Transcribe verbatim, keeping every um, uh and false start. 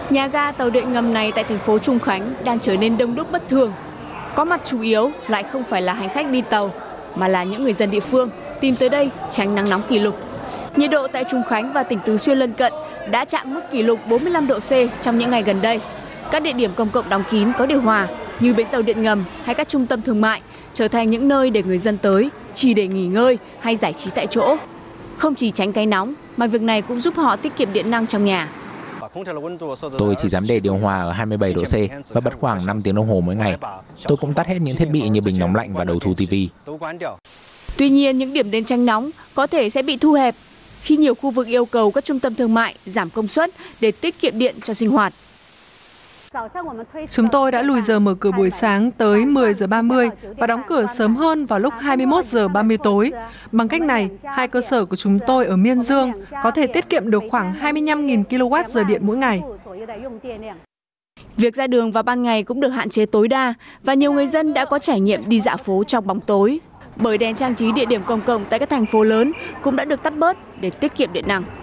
Nhà ga tàu điện ngầm này tại thành phố Trùng Khánh đang trở nên đông đúc bất thường. Có mặt chủ yếu lại không phải là hành khách đi tàu, mà là những người dân địa phương tìm tới đây tránh nắng nóng kỷ lục. Nhiệt độ tại Trùng Khánh và tỉnh Tứ Xuyên lân cận đã chạm mức kỷ lục bốn mươi lăm độ C trong những ngày gần đây. Các địa điểm công cộng đóng kín có điều hòa như bến tàu điện ngầm hay các trung tâm thương mại trở thành những nơi để người dân tới chỉ để nghỉ ngơi hay giải trí tại chỗ. Không chỉ tránh cái nóng mà việc này cũng giúp họ tiết kiệm điện năng trong nhà. Tôi chỉ dám để điều hòa ở hai mươi bảy độ C và bật khoảng năm tiếng đồng hồ mỗi ngày. Tôi cũng tắt hết những thiết bị như bình nóng lạnh và đầu thu tivi. Tuy nhiên, những điểm đến tránh nóng có thể sẽ bị thu hẹp khi nhiều khu vực yêu cầu các trung tâm thương mại giảm công suất để tiết kiệm điện cho sinh hoạt. Chúng tôi đã lùi giờ mở cửa buổi sáng tới mười giờ ba mươi và đóng cửa sớm hơn vào lúc hai mươi mốt giờ ba mươi tối. Bằng cách này, hai cơ sở của chúng tôi ở Miên Dương có thể tiết kiệm được khoảng hai mươi lăm nghìn ki lô oát giờ điện mỗi ngày. Việc ra đường vào ban ngày cũng được hạn chế tối đa và nhiều người dân đã có trải nghiệm đi dạo phố trong bóng tối. Bởi đèn trang trí địa điểm công cộng tại các thành phố lớn cũng đã được tắt bớt để tiết kiệm điện năng.